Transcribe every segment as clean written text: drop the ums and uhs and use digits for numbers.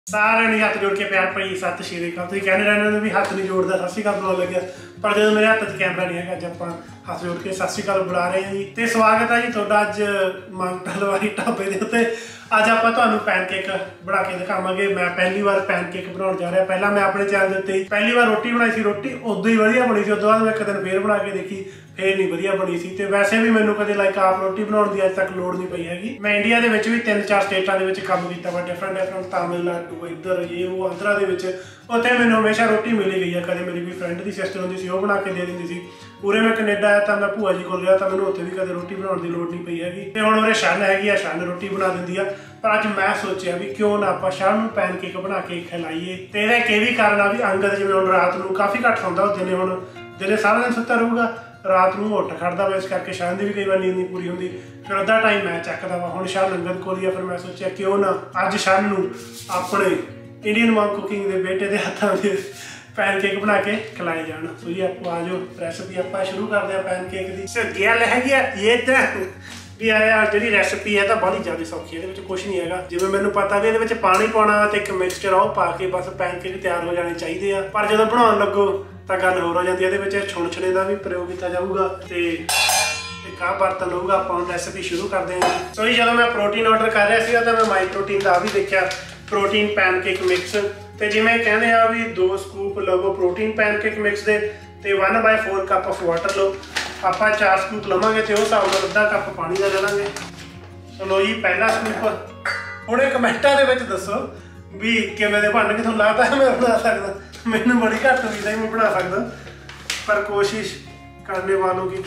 सारे ने हथ जोड़ के प्यार भई सत श्री अकाल। तुसीं कहने रहने भी हथ नहीं जोड़दा सत श्री अकाल बुलाउण लग्या, पर जो मेरे हथ 'च कैमरा नहीं है अज आपां हथ जोड़ के सत श्री अकाल बुला रहे हैं जी। तो स्वागत है जी तुहाडा अज मांगटा लवारी ढाबे दे उत्ते। अज आपां तुहानूं पैनकेक बना के दिखावांगे। मैं पहली बार पैनकेक बनाउण जा रहा। पहला मैं अपने चैनल दे उत्ते पहली बार रोटी बनाई सी, रोटी उदों ही वधिया बनी सी। उस बाद मैं एक दिन फिर बना के देखी, फिर नहीं वधिया बनी सी। ते वैसे भी मैनूं कदे लाइक आप रोटी बनाउण दी अज तक लोड़ नहीं पई हैगी। मैं इंडिया दे विच भी 3-4 स्टेटां दे विच काम कीता वा, डिफरेंट तमिलनाडु इधर ये वो आंध्रा दे विच, उत्थे मैनूं हमेशा रोटी मिली गई है। कदे मेरी कोई फ्रेंड दी सिस्टर हुंदी सी, ओह बना के दे दिंदी सी। पूरे मैं कनेडा आया तो मैं भूआ जी कोल गया तो मैंने उत्थे भी कदे रोटी बनाउण दी लोड़ नहीं पई हैगी। ते हुण उरे शन हैगी आ, शन रोटी बना दिंदी आ। पर अज मैं सोचिया भी क्यों ना आपां शन नूं पैनकेक बना के खिलाईए। ते इहदा इह भी कारण आ भी अंगद जिवें हुण रात नूं काफ़ी घੱਟ सौंदा, दिने हुण दिने सारा दिन सुत्ता रहूगा, रात नूं उठ खड़दा वा, इस करके शन दी भी कई बार नींद नहीं पूरी हुंदी। फिर अद्धा टाइम मैं चकदा वा। हुण शन अंगद कोल ही आ, फिर मैं सोचिया क्यों ना अज शन नूं अपने इंडियन मॉम कुकिंग दे बेटे दे हत्थां दे पैनकेक बना के खिलाए जान। तो जी आप आ जाओ, रेसिपी आप शुरू करते हैं पैनकेक की। सर गल हैगी ये तो भी आया जी रेसिपी है तो बहुत ज़्यादा सौखी है, ये कुछ नहीं है। जिवें मैनूं पता भी ये पानी पाना तो एक मिक्सचर आओ पा के बस पैनकेक तैयार हो जाने चाहिए। पर जो बनाउण लगो तो गल होर हो जाती है। ये छुणछणे का भी प्रयोग किया जाऊगा। तो एक आ बर्तन होगा, आप रेसिपी शुरू करते हैं। सो जी जो मैं प्रोटीन ऑर्डर कर रहा था तो मैं माई प्रोटीन का भी देखा, प्रोटीन पैनकेक मिक्स। तो जिवें कहने आ भी 2 स्कूप लवो प्रोटीन पैनकेक मिक्स दे, तो 1/4 कप ऑफ वाटर लो। आप 4 स्कूप लवांगे तो उस हिसाब से अद्धा कप पानी का ले लेंगे। चलो जी पहला स्कूप। हुणे कमेंटां दे विच दसो भी किवें दे बन के तुहानूं लगदा है मैं बना सकदा। मैनूं बड़ी घੱਟ उम्मीद है मैं बना सकदा, पर कोशिश करने वालों की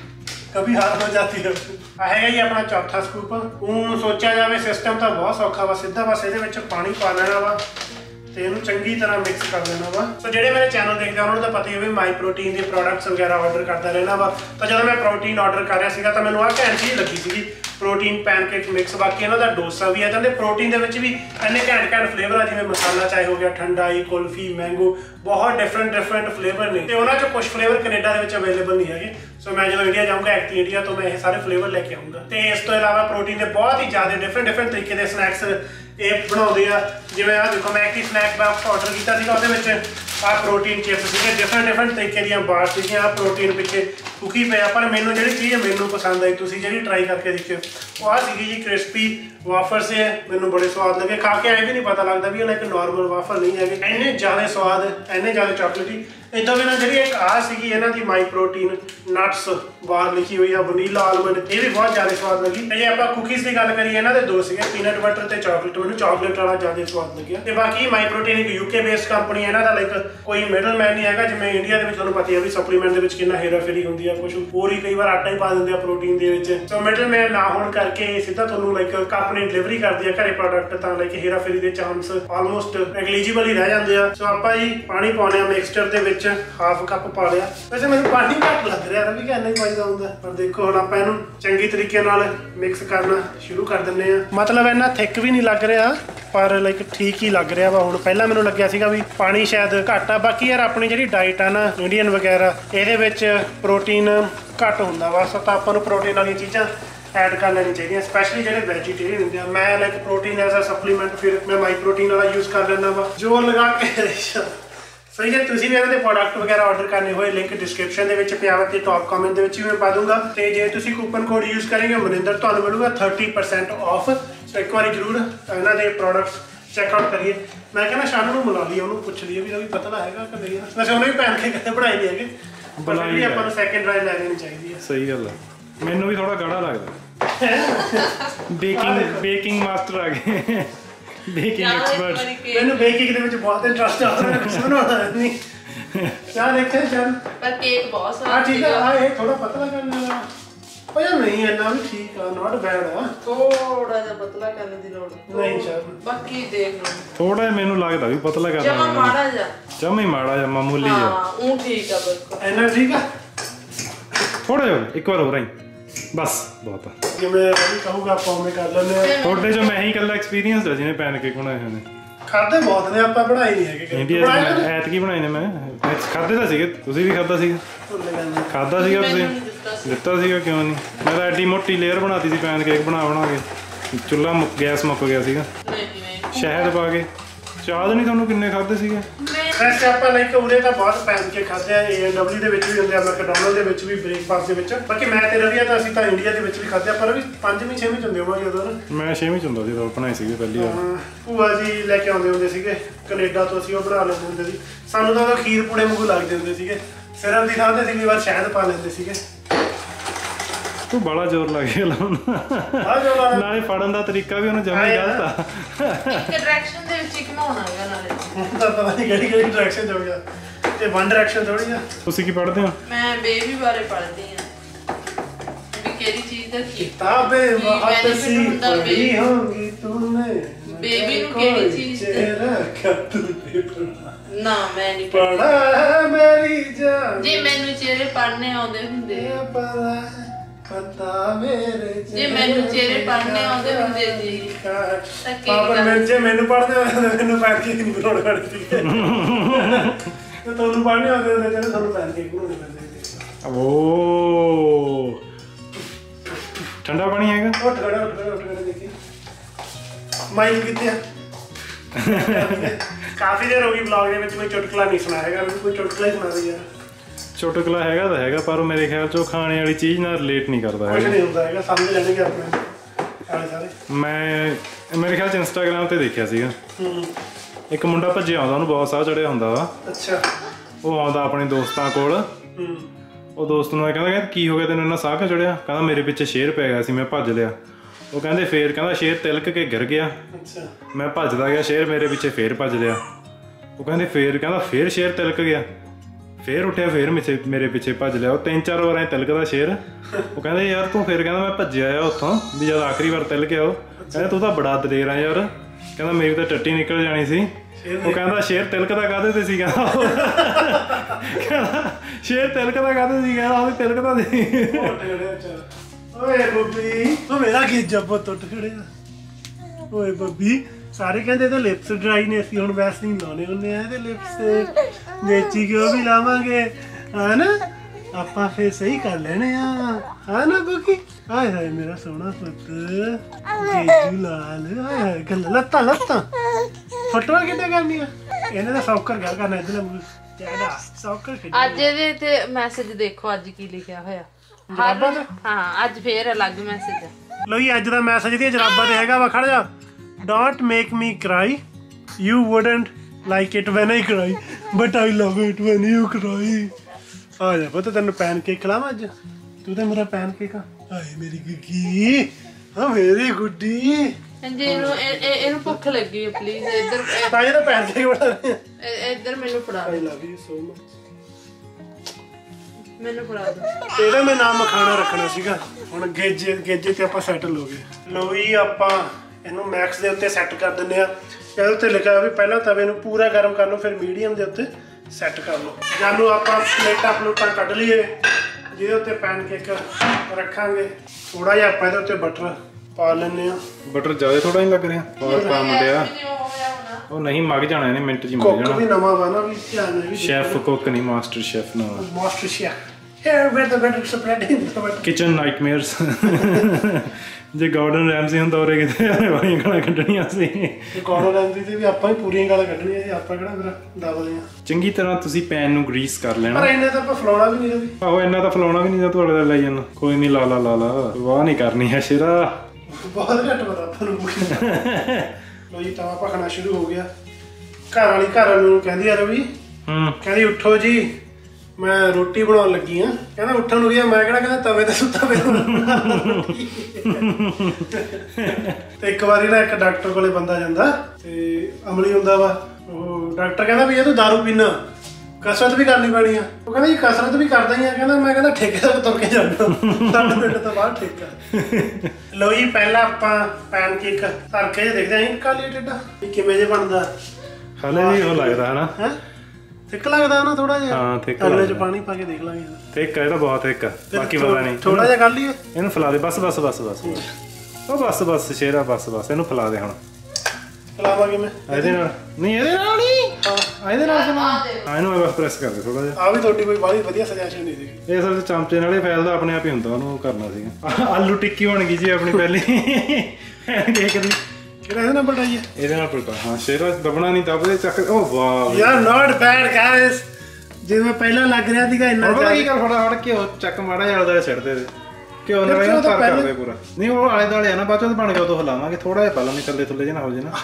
कभी हार हो जाती है। है जी अपना चौथा स्कूप। सोचा जाए सिस्टम तो बहुत सौखा वा, सीधा बस ये पानी पा लेना वा तो इन्हूं चंगी तरह मिक्स कर देना वा। तो जो मेरे चैनल देखते हैं उन्होंने तो पता ही है माई प्रोटीन के प्रोडक्ट्स वगैरह ऑर्डर करता रहना वा। तो जो मैं प्रोटीन ऑर्डर कर रहा था तो मैंने आ घैंट चीज़ लगी सी प्रोटीन पैनकेक मिक्स। बाकी इन्हों का डोसा भी है, कहते प्रोटीन के भी इन्ने घैंट फ्लेवर आ, जिवें मसाला चाय हो गया, ठंडाई, कुल्फी, मैंगो, बहुत डिफरेंट फ्लेवर ने। तो उन्होंने कुछ फ्लेवर कनेडा के अवेलेबल नहीं है। सो मैं जो इंडिया जाऊँगा एक्टी इंडिया तो मैं ये सारे फ्लेवर लेके आऊँगा। तो इस तो इलावा प्रोटीन के बहुत ही ज़्यादा डिफरेंट तरीके के स्नैक्स ये बनाते हैं। जिवें आ देखो मैं एक स्नैक बॉक्स ऑर्डर किया, आ प्रोटीन चिप्स थे, डिफरेंट तरीके दी बार सी। आ प्रोटीन पिछे कुकी पे, पर मैनूं जिहड़ी चीज़ मैनूं पसंद आई, तुसीं जिहड़ी ट्राई करके देखियो, वो आ सी जी क्रिस्पी वाफर से। मैनूं बड़े स्वाद लगे, खा के ऐ भी नहीं पता लगता भी एक नॉर्मल वाफर नहीं है, इन्ने ज़्यादा स्वाद, इन्ने ज़्यादा चॉकलेटी। इदा भी ना जी एक आ सी इन्हां दी माई प्रोटीन नट्स बार लिखी हुई है, वनीला आलमंड, ये भी बहुत ज़्यादा स्वाद लगी। जे आप कुकीज़ की गल करिए, इन्हां दे 2 सीगे, पीनट बटर ते चॉकलेट। मैनूं चॉकलेट वाला ज़्यादा स्वाद लग्या। ते बाकी माई प्रोटीन एक यूके बेस्ड कंपनी है, इन्हां दा लाइक कोई मिडल मैन नहीं है। जिवें इंडिया के तुहानूं पता है भी सप्लीमेंट के कितना हेराफेरी होंदी है, कुछ होर ही कई बार आटा ही पा दिंदे आ प्रोटीन दे विच। सो मिडल मैन ना होण करके सीधा तुहानूं लाइक कंपनी डिलीवरी करदी है घरे प्रोडक्ट, तां लाइक हेराफेरी के चांस ऑलमोस्ट एलिजिबल ही रह जाते हैं। सो आपां जी पानी पाउने आ मिक्सचर दे विच, हाफ कप पा लिया। वैसे मैंने पानी घੱਟ लग रहा भी कहना ही पाईदा हुंदा, पर देखो हुण आपां इहनूं चंगी तरीके नाल मिक्स करना शुरू कर दिंदे आ। मतलब इन्ना थिक भी नहीं लग रहा, पर लाइक ठीक ही लग रहा वा। हुण पहला मैनूं लग्गिया सीगा भी पानी शायद घੱਟ आ। बाकी यार अपनी जिहड़ी डाइट आ ना इंडियन वगैरह, इहदे विच प्रोटीन घੱਟ हुंदा वा। सो तां आपां नूं प्रोटीन वाली चीज़ां ऐड कर लैनी चाहिए, स्पैशली जो वैजीटेरियन होंगे। मैं like protein as a supplement फिर मैं माई प्रोटीन वाला यूज़ कर लेना वा, जो लगा के। सही है, तुसीं भी इन्हां प्रोडक्ट वगैरह ऑर्डर करने होए लिंक डिस्क्रिप्शन के पिया ते टॉप कमेंट के भी मैं पा दूंगा। तो जे तुसीं कूपन कोड यूज़ करेंगे मनिंदर, तुहानूं मिलूगा 30% ऑफ। सो एक बार जरूर इन्हां दे प्रोडक्ट्स चैकआउट करिए। मैं कहना शानू नूं मिला लीए, उन्होंने पुछ लीए भी पता हैगा कि नहीं। वैसे उन्हें भी पैनकेक कदे बनाए नहीं है, पर भी आपां नूं सैकेंड ट्राई ले लेनी चाहिए। सही गल है, मैनूं भी थोड़ा गाढ़ा लगदा। बेकिंग मास्टर आ गए, बेकिंग एक्सपर्ट। मैंने बेकिंग दे विच बहुत इंटरेस्ट आ रहा है, कुछ बनाना नहीं। क्या देखते हैं चल, पर केक बहुत सारा। हां ठीक है, हां ये थोड़ा पतला करने वाला ओ यार नहीं है ना, भी ठीक है, नॉट बैड है। थोड़ा सा पतला करने दी लोड़ नहीं चल, बाकी देख लो थोड़ा मैनूं लगदा भी पतला करना जमा माड़ा जा, जमा ही माड़ा जा, मामूली जा। हां वो ठीक है, बिल्कुल एना ठीक है। थोड़ा जो एक बार हो रहा है बस बहुत है। ये मैं अभी कहूंगा आप में कर लेने थोड़े जो मैं ही कल्ला एक्सपीरियंस है जिन्हें पैनकेक बनाए हैं। खाते बहुत ने, आप बनाए नहीं है कि इंडिया में ऐतकी बनाए ने। मैं खाते ਤਾਂ ਸੀਗੇ, ਤੁਸੀਂ ਵੀ ਖਾਦਾ ਸੀਗਾ, ਖਾਦਾ ਸੀਗਾ ਤੁਸੀਂ ਦਿੱਤਾ ਸੀਗਾ, ਕਿਉਂ ਨਹੀਂ। ਮੈਂ ਤਾਂ ਐਡੀ ਮੋਟੀ ਲੇਅਰ ਬਣਾਤੀ ਸੀ ਪੈਨਕੇਕ ਬਣਾ ਕੇ, ਚੁੱਲ੍ਹਾ ਗੈਸ ਮੁੱਕ ਗਿਆ ਸੀਗਾ। ਸ਼ਹਿਦ ਪਾ ਕੇ ਯਾਦ ਨਹੀਂ ਤੁਹਾਨੂੰ ਕਿੰਨੇ ਖਾਦੇ ਸੀਗੇ? ਵੈਸੇ ਆਪਾਂ ਲਾਈਕ ਉਰੇ ਤਾਂ ਬਹੁਤ ਪੈਨ ਕੇ ਖਾਦੇ ਆ, A&W ਦੇ ਵਿੱਚ ਵੀ ਹੁੰਦੇ ਆ, ਮੈਕਡੋਨਲਡ ਦੇ ਵਿੱਚ ਵੀ, ਬ੍ਰੇਕਫਾਸਟ ਦੇ ਵਿੱਚ। ਬਾਕੀ ਮੈਂ ਤੇ ਰਵੀ ਤਾਂ ਅਸੀਂ ਤਾਂ ਇੰਡੀਆ ਦੇ ਵਿੱਚ ਵੀ ਖਾਦੇ ਆ, ਪਰ ਵੀ 5ਵੀਂ 6ਵੀਂ ਚ ਹੁੰਦੇ ਹੋਵਾਂਗੇ ਉਦੋਂ ਨਾ। ਮੈਂ 6ਵੀਂ ਚ ਹੁੰਦਾ ਸੀ ਜਦੋਂ ਬਣਾਏ ਸੀਗੇ ਪਹਿਲੀ ਵਾਰ। ਭੂਆ ਜੀ ਲੈ ਕੇ ਆਉਂਦੇ ਹੁੰਦੇ ਸੀਗੇ ਕੈਨੇਡਾ ਤੋਂ, ਅਸੀਂ ਉਹ ਬਣਾ ਲੈਂਦੇ ਹੁੰਦੇ ਸੀ। ਸਾਨੂੰ ਤਾਂ ਉਹ ਖੀਰ ਪੂੜੇ ਵਾਂਗੂ ਲੱਗਦੇ ਹੁੰਦੇ ਸੀਗੇ। ਸਿਰਾਂ ਦੀ ਥਾਂ ਤੇ ਅਸੀਂ ਕਈ ਵਾਰ ਸ਼ਹਿਦ ਪਾ ਲੈਂਦੇ ਸੀਗੇ। ਤੂੰ ਬੜਾ ਜ਼ੋਰ ਲੱਗ ਗਿਆ ਲਾਉਣ। ਨਾਲੇ ਫੜਨ ਦਾ ਤਰੀਕਾ ਵੀ ਉਹਨੂੰ ਜਮਾ ਗਲਤ ਆ। ਇੱਕ ਡਾਇਰੈਕਸ਼ਨ ਦੇ ਵਿੱਚ ਘੁਮਾਉਣਾ ਹੈਗਾ ਨਾਲੇ। ਹੁਣ ਤਾਂ ਪਤਾ ਨਹੀਂ ਕਿਹੜੀ ਡਾਇਰੈਕਸ਼ਨ ਹੋ ਗਿਆ, ਤੇ ਵਨ ਡਾਇਰੈਕਸ਼ਨ ਥੋੜੀ ਆ। ਤੁਸੀਂ ਕੀ ਪੜ੍ਹਦੇ ਹੋ? ਮੈਂ ਬੇਬੀ ਬਾਰੇ ਪੜ੍ਹਦੀ ਆ ਵੀ ਕਿਹੜੀ ਚੀਜ਼ ਦਾ ਕੀ ਕਿਤਾਬੇ ਬਹੁਤ ਸੀ ਪੜ੍ਹੀ ਹੋਗੀ ਤੂਨੇ, ਬੇਬੀ ਨੂੰ ਕਿਹੜੀ ਚੀਜ਼ ਤੇ ਰੱਖਿਆ ਤੂੰ ਤੇ ਪੜ੍ਹਾ ਨਾ ਮੈਂ ਨਹੀਂ ਪੜ੍ਹਾ ਮੇਰੀ ਜਾਨ। ਜੇ ਮੈਨੂੰ ਚਿਹਰੇ ਪੜ੍ਹਨੇ ਆਉਂਦੇ ਹੁੰਦੇ, ਪਤਾ ਮੇਰੇ ਜੇ ਮੈਨੂੰ ਚਿਹਰੇ ਪੜ੍ਹਨੇ ਆਉਂਦੇ ਹੁੰਦੇ ਜੀ ਪਰ ਜੇ ਮੈਨੂੰ ਪੜ੍ਹਦੇ ਹੁੰਦੇ ਮੈਨੂੰ ਪੈਨ ਕੇਕ ਨਹੀਂ ਬਣਾਉਣੇ ਪੈਂਦੇ ਸੀ। ਤੇ ਤੁਹਾਨੂੰ ਪੜ੍ਹਨੇ ਆਉਂਦੇ ਹੁੰਦੇ ਜਿਹੜੇ ਤੁਹਾਨੂੰ ਪੈਨ ਕੇਕ ਬਣਾਉਣੇ ਪੈਂਦੇ ਸੀ। ਓ ਠੰਡਾ ਪਾਣੀ ਹੈਗਾ? ਉੱਠ ਖੜਾ ਦੇਖੀ ਮਾਈਕ ਕਿੱਥੇ ਆ? ਕਾਫੀ ਦੇਰ ਹੋ ਗਈ ਵਲੌਗ ਦੇ ਵਿੱਚ ਮੈਂ ਚੁਟਕਲਾ ਨਹੀਂ ਸੁਣਾਇਆ ਹੈਗਾ। ਮੈਨੂੰ ਕੋਈ ਚੁਟਕਲਾ ਹੀ ਸੁਣਾ ਦੇ ਯਾਰ। ਚੁਟਕਲਾ ਹੈਗਾ ਤਾਂ ਹੈਗਾ, ਪਰ ਉਹ ਮੇਰੇ ਖਿਆਲ 'ਚ ਉਹ ਖਾਣੇ ਵਾਲੀ ਚੀਜ਼ ਨਾਲ ਰਿਲੇਟ ਨਹੀਂ ਕਰਦਾ ਕੁਝ ਹੈਗਾ। ਨਹੀਂ ਹੁੰਦਾ ਹੈਗਾ, ਸਮਝ ਲੈਣਗੇ ਆਪਣੇ ਸਾਰੇ। ਮੈਂ ਮੇਰੇ ਖਿਆਲ 'ਚ ਇੰਸਟਾਗ੍ਰਾਮ ਤੇ ਦੇਖਿਆ ਸੀਗਾ, ਇੱਕ ਮੁੰਡਾ ਭੱਜਿਆ ਆਉਂਦਾ, ਉਹਨੂੰ ਬਹੁਤ ਸਾਹ ਚੜਿਆ ਹੁੰਦਾ ਵਾ। ਅੱਛਾ। ਉਹ ਆਉਂਦਾ ਆਪਣੇ ਦੋਸਤਾਂ ਕੋਲ, ਉਹ ਦੋਸਤ ਨੂੰ ਕਹਿੰਦਾ ਕੀ ਹੋ ਗਿਆ ਤੈਨੂੰ ਇੰਨਾ ਸਾਹ ਕਿਉਂ ਚੜਿਆ? ਕਹਿੰਦਾ ਮੇਰੇ ਪਿੱਛੇ ਸ਼ੇਰ ਪੈ ਗਿਆ ਸੀ, ਮੈਂ ਭੱਜ ਲਿਆ। ਉਹ ਕਹਿੰਦੇ ਫੇਰ? ਕਹਿੰਦਾ ਸ਼ੇਰ ਤਿਲਕ ਕੇ ਗਿਰ ਗਿਆ, ਮੈਂ ਭੱਜਦਾ ਗਿਆ, ਸ਼ੇਰ ਮੇਰੇ ਪਿੱਛੇ ਫੇਰ ਭੱਜ ਲਿਆ। ਉਹ ਕਹਿੰਦੇ ਫੇਰ? ਕਹਿੰਦਾ ਫੇਰ ਸ਼ੇਰ ਤਿਲਕ ਗਿਆ, ਫੇਰ ਉੱਠਿਆ, ਫੇਰ ਮੇਰੇ ਪਿੱਛੇ ਭੱਜ ਲਿਆ। ਉਹ 3-4 ਵਾਰ ਤਿਲਕਦਾ ਸ਼ੇਰ। ਉਹ ਕਹਿੰਦੇ ਯਾਰ ਤੂੰ ਫੇਰ? ਕਹਿੰਦਾ ਮੈਂ ਭੱਜਿਆ ਆ ਉੱਥੋਂ ਵੀ ਜਦ ਆਖਰੀ ਵਾਰ ਤਿਲਕਿਆ। ਉਹ ਕਹਿੰਦਾ ਤੂੰ ਤਾਂ ਬੜਾ ਦਲੇਰ ਆ ਯਾਰ। ਕਹਿੰਦਾ ਮੇਰੀ ਤਾਂ ਟੱਟੀ ਨਿਕਲ ਜਾਣੀ ਸੀ। ਉਹ ਕਹਿੰਦਾ ਸ਼ੇਰ ਤਿਲਕਦਾ ਕਾਹਦੇ ਤੇ ਸੀ? ਕਹਿੰਦਾ ਸ਼ੇਰ ਤਿਲਕਦਾ ਕਾਹਦੇ ਸੀ? ਕਹਿੰਦਾ ਉਹ ਤਿਲਕਦਾ ਸੀ। ਓਏ ਬੱਬੀ ਉਹ ਮੇਰਾ ਕੀ ਜੱਬ ਟੁੱਟ ਖੜਿਆ। ਓਏ ਬੱਬੀ ਸਾਰੇ ਕਹਿੰਦੇ ਇਹਦੇ ਲਿਪਸ ਡਰਾਈ ਨੇ, ਅਸੀਂ ਹੁਣ ਵੈਸਲੀਨ ਲਾਉਣੇ ਹੁੰਦੇ ਆ ਇਹਦੇ ਲਿਪਸ। ਵੇਚੀ ਕਿਉਂ ਵੀ ਲਾਵਾਂਗੇ ਹਨਾ ਆਪਾਂ, ਫੇਰ ਸਹੀ ਕਰ ਲੈਣੇ ਆ ਹਨਾ ਬੱਬੀ। ਹਾਏ ਹਾਏ ਮੇਰਾ ਸੋਹਣਾ ਪੁੱਤ ਜੇਜੂ ਲਾਲ। ਹਾਏ ਹਾਏ ਗੱਲ ਲੱਤਾਂ ਫਟਵਾ ਕਿੱਦਾਂ ਕਰਨੀ ਆ? ਇਹਨੇ ਤਾਂ ਸੌਕਰ ਗੱਲ ਕਰਨਾ ਇਹਦੇ ਨਾਲ ਜਿਆਦਾ ਸੌਕਰ। ਅੱਜ ਇਹਦੇ ਤੇ ਮੈਸੇਜ ਦੇਖੋ, ਅੱਜ ਕੀ ਲਿਖਿਆ ਹੋਇਆ। ਹਾਂ ਅੱਜ ਫੇਰ ਅਲੱਗ ਮੈਸੇਜ ਆ। ਲੋ ਜੀ ਅੱਜ ਦਾ ਮੈਸੇਜ ਇਹਦੀਆਂ ਜਰਾਬਾਂ ਤੇ ਹੈਗਾ ਵਾ। ਖੜ ਜਾ। Don't make me cry. You wouldn't like it when I cry, but I love it when you cry. ਆ ਜਾ ਪੁੱਤ ਤੈਨੂੰ ਪੈਨ ਕੇਕ ਖਿਲਾਵਾਂ ਅੱਜ। ਤੂੰ ਤਾਂ ਮੇਰਾ ਪੈਨ ਕੇਕ ਆ। ਹਾਏ ਮੇਰੀ ਗੁੱਗੀ, ਹਾਂ ਮੇਰੀ ਗੁੱਡੀ। ਜੇ ਇਹਨੂੰ ਭੁੱਖ ਲੱਗੀ ਹੈ ਪਲੀਜ਼ ਇੱਧਰ ਤਾਂ ਇਹ ਤਾਂ ਪੈਨ ਕੇਕ ਬਣਾ ਰਹੇ ਆ। ਇੱਧਰ ਮੈਨੂੰ ਫੜਾ I love you so much. ਮੈਨੂੰ ਫੜਾ ਦੋ। ਇਹਦਾ ਮੈਂ ਨਾਮ ਮਖਾਣਾ ਰੱਖਣਾ ਸੀਗਾ। ਹੁਣ ਗੇਜੇ ਤੇ ਆਪਾਂ ਸੈਟਲ ਹੋ ਗਏ। ਲੋ ਜੀ ਆਪਾਂ ਇਹਨੂੰ ਮੈਕਸ ਦੇ ਉੱਤੇ ਸੈੱਟ ਕਰ ਦਿੰਦੇ ਆ। ਇਹਦੇ ਉੱਤੇ ਲਿਖਿਆ ਵੀ ਪਹਿਲਾਂ ਤਵੇ ਨੂੰ ਪੂਰਾ ਗਰਮ ਕਰ ਲਓ, ਫਿਰ ਮੀਡੀਅਮ ਦੇ ਉੱਤੇ ਸੈੱਟ ਕਰ ਲਓ। ਜਾਨੂੰ ਆਪਾਂ ਪਲੇਟਾਂ ਕੱਢ ਲਈਏ, ਜਿਹਦੇ ਉੱਤੇ ਪੈਨ ਕੇਕ ਰੱਖਾਂਗੇ। ਥੋੜਾ ਜਿਹਾ ਆਪਾਂ ਇਹਦੇ ਉੱਤੇ ਬਟਰ ਪਾ ਲੈਂਦੇ ਆ। ਬਟਰ ਜ਼ਿਆਦਾ ਥੋੜਾ ਨਹੀਂ ਲੱਗ ਰਿਹਾ? ਬਹੁਤ ਪਾ ਮੁੰਡਿਆ, ਉਹ ਨਹੀਂ ਮੱਗ ਜਾਣਾ ਇਹਨੇ ਮਿੰਟ 'ਚ ਮੱਗ ਜਾਣਾ। ਕੁੱਕ ਵੀ ਨਵਾਂ ਵਾ ਨਾ, ਵੀ ਧਿਆਨ ਨਾਲ ਵੀ ਸ਼ੈਫ ਕੁੱਕ ਨਹੀਂ, ਮਾਸਟਰ ਸ਼ੈਫ ਨਾ। Master chef here where the better spread kitchen nightmares. ਜੇ ਗਾਰਡਨ ਰੈਮਸੀ ਹੁੰਦਾ ਉਰੇ ਕਿਤੇ ਵਾਲੀਆਂ ਗਾਲਾਂ ਕੱਢਣੀਆਂ ਸੀ। ਗਾਰਡਨ ਰੈਮਸੀ ਤੇ ਵੀ ਆਪਾਂ ਹੀ ਪੂਰੀਆਂ ਗਾਲਾਂ ਕੱਢਣੀਆਂ ਸੀ। ਆਪਾਂ ਕਿਹੜਾ ਫਿਰ ਦਬਦੇ ਆ। ਚੰਗੀ ਤਰ੍ਹਾਂ ਤੁਸੀਂ ਪੈਨ ਨੂੰ ਗਰੀਸ ਕਰ ਲੈਣਾ। ਪਰ ਇੰਨਾ ਤਾਂ ਆਪਾਂ ਫਲਾਉਣਾ ਵੀ ਨਹੀਂ ਰਵੀ। ਆਹੋ ਇੰਨਾ ਤਾਂ ਫਲਾਉਣਾ ਵੀ ਨਹੀਂ ਜਾਂ ਤੁਹਾਡੇ ਦਾ ਲਈ ਜਾਂਦਾ। ਕੋਈ ਨਹੀਂ ਲਾ ਲਾ ਵਾਹ ਨਹੀਂ ਕਰਨੀ ਹੈ ਸ਼ੇਰਾ। ਬਹੁਤ ਘੱਟ ਪਤਾ ਆਪਾਂ ਨੂੰ। ਲੋ ਜੀ ਤਵਾ ਭਖਣਾ ਸ਼ੁਰੂ ਹੋ ਗਿਆ। ਘਰ ਵਾਲੀ ਨੂੰ ਕਹਿੰਦੀ ਆ ਰਵੀ, ਕਹਿੰਦੀ ਉੱਠੋ ਜੀ ਮੈਂ ਰੋਟੀ ਬਣਾਉਣ ਲੱਗੀ ਆ। ਕਹਿੰਦਾ ਉੱਠਣ ਨੂੰ ਗਿਆ, ਮੈਂ ਕਿਹੜਾ ਕਹਿੰਦਾ ਤਵੇ ਤੇ ਸੁੱਤਾ ਪਿਆ। ਤੇ ਇੱਕ ਵਾਰੀ ਨਾ ਇੱਕ ਡਾਕਟਰ ਕੋਲੇ ਬੰਦਾ ਜਾਂਦਾ ਤੇ ਅਮਲੀ ਹੁੰਦਾ ਵਾ। ਉਹ ਡਾਕਟਰ ਕਹਿੰਦਾ ਵੀ ਇਹ ਤੂੰ ਦਾਰੂ ਪੀਣਾ, ਕਸਰਤ ਵੀ ਕਰਨੀ ਪੈਣੀ ਆ। ਉਹ ਕਹਿੰਦਾ ਜੀ ਕਸਰਤ ਵੀ ਕਰਦਾ ਹੀ ਆ। ਕਹਿੰਦਾ ਮੈਂ ਕਹਿੰਦਾ ਠੇਕੇ ਤੱਕ ਤੁਰ ਕੇ ਜਾਂਦਾ, ਸਾਡੇ ਪਿੰਡ ਤੋਂ ਬਾਹਰ ਠੇਕਾ। ਲਓ ਜੀ ਪਹਿਲਾਂ ਆਪਾਂ ਪੈਨ ਕੇਕ ਧਰ ਕੇ ਦੇਖਦੇ ਆਂ ਕਾਲੀ ਟੇਡਾ ਵੀ ਕਿਵੇਂ ਜੇ ਬਣਦਾ। ਹਲੇ ਵੀ ਉਹ ਲੱਗਦਾ ਹਨਾ, ਹੈ ਥਿੱਕ ਲੱਗਦਾ ਨਾ ਥੋੜਾ ਜਿਹਾ। ਹਾਂ ਥਿੱਕ ਅਗਲੇ ਚ ਪਾਣੀ ਪਾ ਕੇ ਦੇਖ ਲਾਂਗੇ। ਥਿੱਕ ਇਹ ਤਾਂ ਬਹੁਤ ਥਿੱਕ ਆ, ਬਾਕੀ ਪਤਾ ਨਹੀਂ। ਥੋੜਾ ਜਿਹਾ ਕਰ ਲਈਏ, ਇਹਨੂੰ ਫੈਲਾ ਦੇ। ਬਸ ਉਹ ਬਸ ਸ਼ੇਰਾ ਬਸ ਇਹਨੂੰ ਫੈਲਾ ਦੇ। ਹੁਣ ਫੈਲਾਵਾਂਗੇ ਮੈਂ ਇਹਦੇ ਨਾਲ ਨਹੀਂ, ਇਹਦੇ ਨਾਲ ਨਹੀਂ, ਇਹਦੇ ਨਾਲ ਹਾਂ ਇਹਨੂੰ ਬਸ ਪ੍ਰੈਸ ਕਰ ਦੇ ਥੋੜਾ ਜਿਹਾ। ਆ ਵੀ ਤੁਹਾਡੀ ਕੋਈ ਬਾਹਲੀ ਵਧੀਆ ਸਜੈਸ਼ਨ ਨਹੀਂ ਸੀ। ਇਹ ਅਸਲ 'ਚ ਚਮਚੇ ਨਾਲ ਹੀ ਫੈਲਦਾ ਆਪਣੇ ਆਪ ਹੀ ਹੁੰਦਾ, ਉਹਨੂੰ ਕਰਨਾ ਸੀਗਾ। ਆਲੂ ਟਿੱਕੀ ਬਣ ਗਈ ਜੀ ਆਪਣੀ ਪਹਿਲੀ ਕੇਕ ਦੀ। ਕਿਹੜਾ ਇਹਦੇ ਨਾਲ ਪਲਟਾਈਏ? ਇਹਦੇ ਨਾਲ ਪਲਟਾ। ਹਾਂ ਸ਼ੇਰ ਦਬਣਾ ਨਹੀਂ, ਦਬਦੇ ਚੱਕ। ਓ ਵਾਹ ਯਾਰ ਨਾਟ ਬੈਡ ਗਾਇਸ। ਜਿਵੇਂ ਪਹਿਲਾਂ ਲੱਗ ਰਿਹਾ ਸੀਗਾ ਇੰਨਾ ਪਤਾ ਕੀ ਕਰ, ਫਟਾਫਟ ਘਿਓ ਚੱਕ ਮਾੜਾ ਜਿਹਾ ਆਲੇ ਛੱਡਦੇ ਦੇ ਘਿਓ ਨਾਲ ਇਹਨੂੰ ਤਰ ਕਰਦੇ ਪੂਰਾ। ਨਹੀਂ ਉਹ ਆਲੇ ਦੁਆਲੇ ਆ ਨਾ, ਬਾਅਦ ਚੋਂ ਬਣ ਗਿਆ ਉਦੋਂ ਹਿਲਾਵਾਂਗੇ ਥੋੜਾ ਜਿਹਾ, ਪਹਿਲਾਂ ਨਹੀਂ ਥੱਲੇ ਥੱਲੇ ਜਿਹਾ ਨਾ ਹੋ ਜੇ ਨਾ।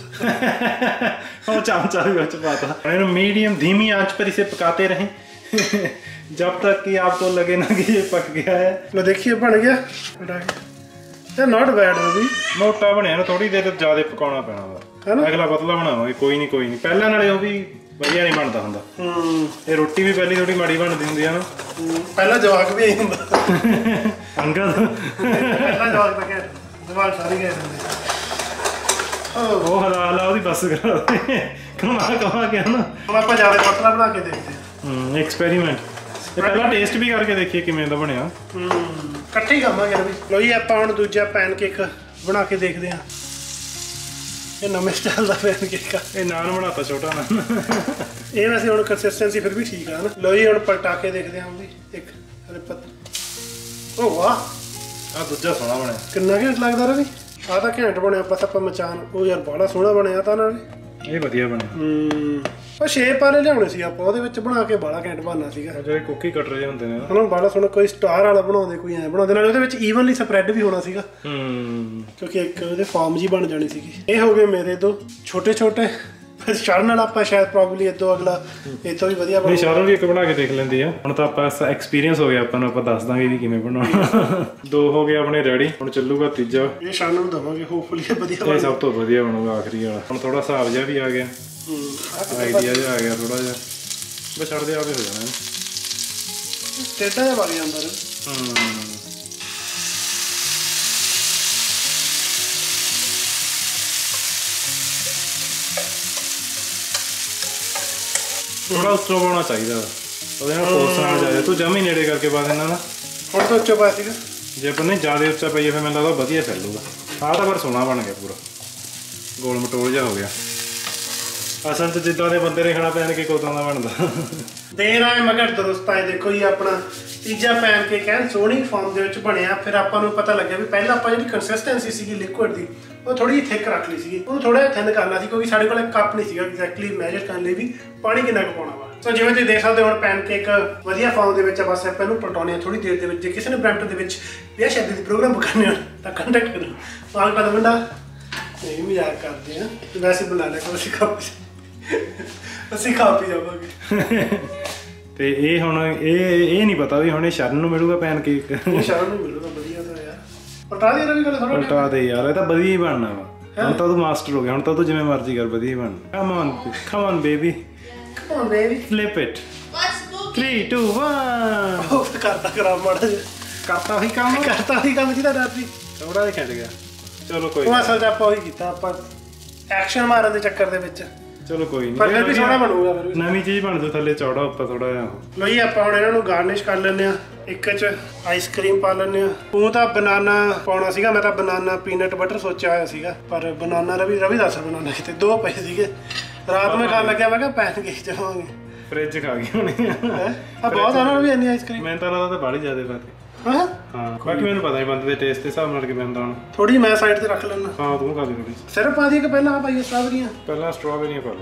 ਉਹ ਚਮਚਾ ਵੀ ਵਿੱਚ ਪਾਤਾ। ਇਹਨੂੰ मीडियम धीमी आंच पर इसे पकाते रहें जब तक कि आपको लगे ना कि ये पक गया है। लो देखिए बन गया। ये नॉट बैड वो भी। ਮੋਟਾ ਬਣਿਆ ਨਾ, ਥੋੜੀ ਦੇਰ ਜ਼ਿਆਦਾ ਪਕਾਉਣਾ ਪੈਣਾ ਵਾ। ਅਗਲਾ ਪਤਲਾ ਬਣਾਵਾਂਗੇ। ਕੋਈ ਨਹੀਂ ਪਹਿਲਾਂ ਨਾਲੇ ਉਹ ਵੀ ਵਧੀਆ ਨਹੀਂ ਬਣਦਾ ਹੁੰਦਾ। ਇਹ ਰੋਟੀ ਵੀ ਪਹਿਲੀ ਥੋੜੀ ਮਾੜੀ ਬਣਦੀ ਹੁੰਦੀ ਆ ਨਾ। ਪਹਿਲਾਂ ਜਵਾਕ ਵੀ ਆਈ ਹੁੰਦਾ ਅੰਗਦ ਪਹਿਲਾਂ ਜਵਾਕ ਤਾਂ ਕਹਿ ਜਵਾਕ ਸਾਰੇ ਗਏ ਹੁੰਦੇ। ਉਹ ਹਲਾ ਉਹਦੀ ਬੱਸ ਕਰਾ ਦੇ ਕਮਾ ਕੇ ਨਾ। ਹੁਣ ਆਪਾਂ ਜ਼ਿਆਦਾ ਪਤਲਾ ਬਣਾ ਕੇ ਦੇਖਦੇ ਹਾਂ। ਐਕਸਪੈਰੀਮੈਂਟ। ਤੇ ਪਹਿਲਾਂ ਟੇਸਟ ਵੀ ਕਰਕੇ ਦੇਖੀਏ ਕਿਵੇਂ ਦਾ ਬਣਿਆ। ਇਕੱਠੇ ਹੀ ਖਾਵਾਂਗੇ ਵੀ। ਲੋ ਜੀ ਆਪਾਂ ਹੁਣ ਦੂਜਾ ਪੈਨਕੇਕ ਬਣਾ ਕੇ ਦੇਖਦੇ ਹਾਂ। ਇਹ ਨਵੇਂ ਸਟਾਈਲ ਦਾ ਪੈਨਕੇਕ ਆ। ਇਹ ਨਾਨ ਬਣਾਤਾ ਛੋਟਾ ਨਾ। ਇਹ ਵੈਸੇ ਹੁਣ ਕੰਸਿਸਟੈਂਸੀ ਫਿਰ ਵੀ ਠੀਕ ਆ ਨਾ। ਲੋ ਜੀ ਹੁਣ ਪਲਟਾ ਕੇ ਦੇਖਦੇ ਹਾਂ ਵੀ ਇੱਕ ਓ ਵਾਹ ਆ ਦੂਜਾ ਸੋਹਣਾ ਬਣਿਆ। ਕਿੰਨਾ ਘੈਂਟ ਲੱਗਦਾ ਰਵੀ। ਆਹ ਤਾਂ ਘੈਂਟ ਬਣਿਆ। ਪਤਾ ਆਪਾਂ ਮਚਾਨ ਉਹ ਯਾਰ ਬੜਾ ਸੋਹਣਾ ਬਣਿਆ ਤਾਂ ਨਾਲ। ਇਹ ਵਧੀਆ ਬਣਿਆ। ਉਹ ਸ਼ੇਪ ਵਾਲੇ ਲਿਆਉਣੇ ਸੀ ਆਪਾਂ, ਉਹਦੇ ਵਿੱਚ ਬਣਾ ਕੇ ਬੜਾ ਘੈਂਟ ਬਣਨਾ ਸੀਗਾ। ਜਿਹੜੇ ਕੁੱਕੀ ਕਟਰ ਜਿਹੇ ਹੁੰਦੇ ਨੇ ਉਹਨਾਂ ਨੂੰ ਬੜਾ ਸੋਹਣਾ ਕੋਈ ਸਟਾਰ ਵਾਲਾ ਬਣਾਉਂਦੇ, ਕੋਈ ਐਂ ਬਣਾਉਂਦੇ, ਨਾਲ ਉਹਦੇ ਵਿੱਚ ਈਵਨਲੀ ਸਪਰੈਡ ਵੀ ਹੋਣਾ ਸੀਗਾ। ਕਿਉਂਕਿ ਇੱਕ ਉਹਦੇ ਫਾਰਮ ਜੀ ਬਣ ਜਾਣੀ ਸੀਗੀ। ਇਹ ਹੋ ਗਏ ਮੇਰੇ ਦੋ ਛੋਟੇ ਛੋਟੇ। ਫਿਰ ਸ਼ਰਨ ਨਾਲ ਆਪਾਂ ਸ਼ਾਇਦ ਪ੍ਰੋਬਬਲੀ ਇਦੋਂ ਅਗਲਾ ਇਹ ਤੋਂ ਵੀ ਵਧੀਆ ਨਹੀਂ, ਸ਼ਰਨ ਵੀ ਇੱਕ ਬਣਾ ਕੇ ਦੇਖ ਲੈਂਦੀ ਆ। ਹੁਣ ਤਾਂ ਆਪਾਂ ਐਕਸਪੀਰੀਅੰਸ ਹੋ ਗਿਆ ਆਪਾਂ ਨੂੰ, ਆਪਾਂ ਦੱਸ ਦਾਂਗੇ ਵੀ ਕਿਵੇਂ ਬਣਾਉਣਾ। ਦੋ ਹੋ ਗਏ ਆਪਣੇ ਰੈਡੀ। ਹੁਣ ਚੱਲੂਗਾ ਤੀਜਾ। ਇਹ ਸ਼ਰਨ ਨੂੰ ਦਵਾਂਗੇ, ਹੋਪਫੁਲੀ ਵਧੀਆ ਇਹ ਸਭ ਤੋਂ ਵਧੀਆ ਬਣੂਗਾ ਆਖਰੀ ਵਾਲਾ। ਹੁਣ ਥੋੜਾ ਹਿਸਾਬ ਜਿਹਾ ਵੀ ਆ ਗਿਆ, ਆਈਡੀਆ ਜਿਹਾ ਆ ਗਿਆ ਥੋੜਾ ਜਿਹਾ। ਬਸ ਛੱਡਦੇ ਆਪੇ ਹੋ ਜਾਣਾ। ਟੇਢਾ ਜਿਹਾ ਵਗ ਜਾਂਦਾ ਰੇ। ਥੋੜਾ ਉੱਚਾ ਪਾਉਣਾ ਚਾਹੀਦਾ, ਉਹਦੇ ਨਾਲ ਫੋਰਸ ਨਾਲ ਜਾਏ। ਤੂੰ ਜਮੀ ਨੇੜੇ ਕਰਕੇ ਪਾ ਦੇਣਾ ਨਾ। ਹੁਣ ਤਾਂ ਉੱਚਾ ਪਾਇਆ ਸੀਗਾ। ਜੇ ਆਪਾਂ ਨਹੀਂ ਜ਼ਿਆਦਾ ਉੱਚਾ ਪਾਈਏ ਫਿਰ ਮੈਨੂੰ ਲੱਗਦਾ ਵਧੀਆ ਫੈਲੂਗਾ। ਆਹ ਤਾਂ ਪਰ ਸੋਹਣਾ ਬਣ ਗਿਆ, ਪੂਰਾ ਗੋਲ ਮਟੋਲ ਜਿਹਾ ਹੋ ਗਿਆ। ਅਸਲ 'ਚ ਜਿੱਦਾਂ ਦੇ ਬੰਦੇ ਨੇ ਖਾਣਾ ਪੈਨਕੇਕ ਉਦਾਂ ਦਾ ਬਣਦਾ। ਦੇਰ ਆਏ ਮਗਰ ਦਰੁਸਤ ਆਏ। ਦੇਖੋ ਜੀ ਆਪਣਾ ਤੀਜਾ ਪੈਨਕੇਕ ਐਨ ਸੋਹਣੀ ਫਾਰਮ ਦੇ ਵਿੱਚ ਬਣਿਆ। ਫਿਰ ਆਪਾਂ ਨੂੰ ਪਤਾ ਲੱਗਿਆ ਵੀ ਪਹਿਲਾਂ ਆਪਾਂ ਜਿਹੜੀ ਕੰਸਿਸਟੈਂਸੀ ਸੀਗੀ ਲਿਕੁਇਡ ਦੀ, ਉਹ ਥੋੜੀ ਜਿਹੀ ਥਿਕ ਰੱਖ ਲਈ ਸੀਗੀ। ਉਹਨੂੰ ਥੋੜਾ ਜਿਹਾ ਥਿਨ ਕਰਨਾ ਸੀ, ਕਿਉਂਕਿ ਸਾਡੇ ਕੋਲ ਇੱਕ ਕੱਪ ਨਹੀਂ ਸੀਗਾ ਐਗਜ਼ੈਕਟਲੀ ਮੈਜਰ ਕਰਨ ਲਈ ਵੀ ਪਾਣੀ ਕਿੰਨਾ ਕੁ ਪਾਉਣਾ ਵਾ। ਸੋ ਜਿਵੇਂ ਤੁਸੀਂ ਦੇਖ ਸਕਦੇ ਹੋ ਹੁਣ ਪੈਨਕੇਕ ਵਧੀਆ ਫਾਰਮ ਦੇ ਵਿੱਚ ਆ। ਬਸ ਆਪਾਂ ਇਹਨੂੰ ਪਲਟਾਉਣੇ ਆ ਥੋੜੀ ਦੇਰ ਦੇ ਵਿੱਚ। ਜੇ ਕਿਸੇ ਨੇ ਬ੍ਰੈਂਪਟਨ ਦੇ ਵਿੱਚ ਵਿਆਹ ਸ਼ਾਦੀ ਦੇ ਪ੍ਰੋਗਰਾਮ ਕਰਨੇ ਹੋਣ ਤਾਂ ਕੰਟੈਕਟ ਕਰੋ। ਮਾਲ ਪਾ ਮੁੰਡਾ ਨਹੀਂ ਮਜ਼ਾਕ ਕਰਦੇ ਆ, ਵੈਸੇ ਬਣਾ ਲਿਆ ਕਰੋ। ਅਸੀਂ ਖਾ ਪੀ ਜਾਵਾਂਗੇ। ਤੇ ਇਹ ਹੁਣ ਇਹ ਨਹੀਂ ਪਤਾ ਵੀ ਹੁਣ ਇਹ ਸ਼ਰਨ ਨੂੰ ਮਿਲੂਗਾ ਪੈਨਕੇਕ। ਸ਼ਰਨ ਨੂੰ ਮਿਲੂਗਾ ਵਧੀਆ ਤਾਂ ਯਾਰ। ਪਲਟਾ ਦੇ ਵੀ ਗੱਲ ਥੋੜਾ ਪਲਟਾ ਦੇ ਯਾਰ, ਇਹ ਤਾਂ ਵਧੀਆ ਹੀ ਬਣਨਾ ਵਾ। ਹੁਣ ਤਾਂ ਤੂੰ ਮਾਸਟਰ ਹੋ ਗਿਆ। ਹੁਣ ਤਾਂ ਤੂੰ ਜਿਵੇਂ ਮਰਜ਼ੀ ਕਰ, ਵਧੀਆ ਹੀ ਬਣ। Come on baby, come on baby, flip it. 3 2 1। ਉਹ ਕਰਤਾ ਖਰਾਬ ਮਾੜਾ ਜਿਹਾ। ਕਰਤਾ ਹੀ ਕੰਮ ਜਿਹਦਾ ਡਰ ਸੀ। ਥੋੜਾ ਜਿਹਾ ਖਿੱਚ ਗਿਆ। ਚਲੋ ਕੋਈ ਉਹ ਅਸਲ 'ਚ ਆਪਾਂ ਉਹੀ ਕੀਤਾ, ਆਪਾਂ ਐਕਸ਼ਨ ਮਾਰਨ ਦੇ ਚੱਕਰ ਦੇ ਵਿੱਚ। ਚਲੋ ਕੋਈ ਨਹੀਂ, ਪਰ ਫਿਰ ਵੀ ਸੋਹਣਾ ਬਣੂਗਾ। ਫਿਰ ਨਵੀਂ ਚੀਜ਼ ਬਣ ਜੂ ਥੱਲੇ ਚੌੜਾ, ਉੱਪਰ ਥੋੜਾ ਜਿਹਾ। ਲੋ ਜੀ ਆਪਾਂ ਹੁਣ ਇਹਨਾਂ ਨੂੰ ਗਾਰਨਿਸ਼ ਕਰ ਲੈਂਦੇ ਆ। ਇੱਕ 'ਚ ਆਈਸਕ੍ਰੀਮ ਪਾ ਲੈਂਦੇ ਆ। ਉਹ ਤਾਂ ਬਨਾਨਾ ਪਾਉਣਾ ਸੀਗਾ, ਮੈਂ ਤਾਂ ਬਨਾਨਾ ਪੀਨਟ ਬਟਰ ਸੋਚਿਆ ਹੋਇਆ ਸੀਗਾ, ਪਰ ਬਨਾਨਾ ਰਵੀ ਦੱਸ ਬਨਾਨਾ ਕਿਤੇ ਦੋ ਪਏ ਸੀਗੇ। ਰਾਤ ਨੂੰ ਖਾਣ ਲੱਗਿਆ, ਮੈਂ ਕਿਹਾ ਪੈਨਕੇਕ ਜਾਵਾਂਗੇ। ਫ੍ਰਿਜ ਖਾ ਗਈ ਹੋਣੀ ਆ ਬਹੁਤ ਆਉਣਾ ਵੀ ਇੰਨੀ ਆਈਸਕ੍ਰੀਮ। ਮੈਨੂੰ ਤਾਂ ਲੱਗਦਾ ਤਾਂ ਬਾਹਲੀ ਜ਼ਿਆਦਾ ਪਾਤੀ। ਹਾਂ ਬਾਕੀ ਮੈਨੂੰ ਪਤਾ ਨਹੀਂ ਬੰਦੇ ਦੇ ਟੇਸਟ ਦੇ ਹਿਸਾਬ ਨਾਲ ਕਿਵੇਂ ਹੁੰਦਾ ਹੁਣ। ਥੋੜੀ ਜਿਹੀ ਮੈਂ ਸਾਈਡ ਤੇ ਰੱਖ ਲੈਣਾ। ਹਾਂ ਤੂੰ ਖਾ ਦੇ ਥੋੜੀ। ਸਿਰਫ ਪਾ ਦੀ ਕਿ ਪਹਿਲਾਂ ਆ ਪਾਈਏ ਸਟ੍ਰਾਬੇਰੀਆਂ? ਪਹਿਲਾਂ ਸਟ੍ਰਾਬੇਰੀਆਂ ਪਾ ਲਓ।